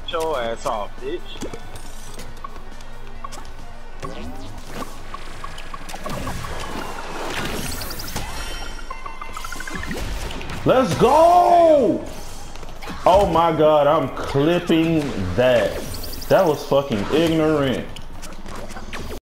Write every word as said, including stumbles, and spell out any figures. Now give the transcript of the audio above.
Get your ass off, bitch. Let's go! Oh my god, I'm clipping that. That was fucking ignorant.